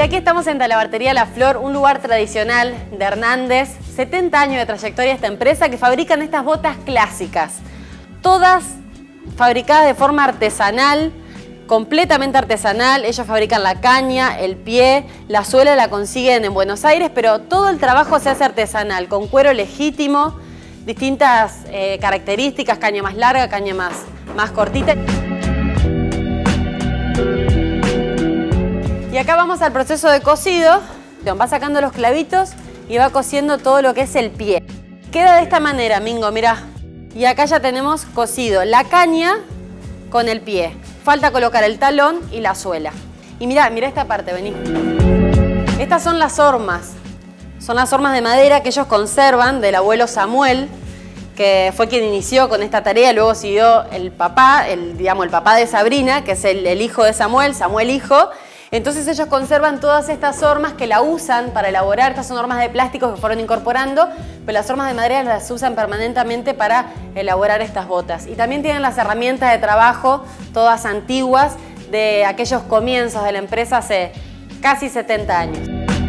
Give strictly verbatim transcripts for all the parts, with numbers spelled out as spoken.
aquí estamos en Talabartería La Flor, un lugar tradicional de Hernández. setenta años de trayectoria esta empresa que fabrican estas botas clásicas. Todas fabricadas de forma artesanal, completamente artesanal. Ellos fabrican la caña, el pie, la suela la consiguen en Buenos Aires, pero todo el trabajo se hace artesanal, con cuero legítimo, distintas eh, características, caña más larga, caña más, más cortita. Y acá vamos al proceso de cosido. Va sacando los clavitos y va cosiendo todo lo que es el pie. Queda de esta manera, Mingo, mirá. Y acá ya tenemos cosido la caña con el pie. Falta colocar el talón y la suela. Y mirá, mirá esta parte, vení. Estas son las hormas. Son las hormas de madera que ellos conservan del abuelo Samuel, que fue quien inició con esta tarea. Luego siguió el papá, el, digamos, el papá de Sabrina, que es el, el hijo de Samuel, Samuel hijo. Entonces ellos conservan todas estas hormas que la usan para elaborar. Estas son hormas de plástico que fueron incorporando, pero las hormas de madera las usan permanentemente para elaborar estas botas. Y también tienen las herramientas de trabajo, todas antiguas, de aquellos comienzos de la empresa hace casi setenta años.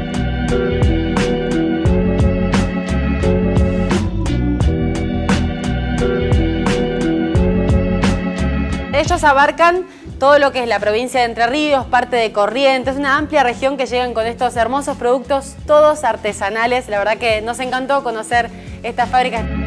Ellos abarcan todo lo que es la provincia de Entre Ríos, parte de Corrientes, una amplia región que llegan con estos hermosos productos, todos artesanales. La verdad que nos encantó conocer esta fábrica.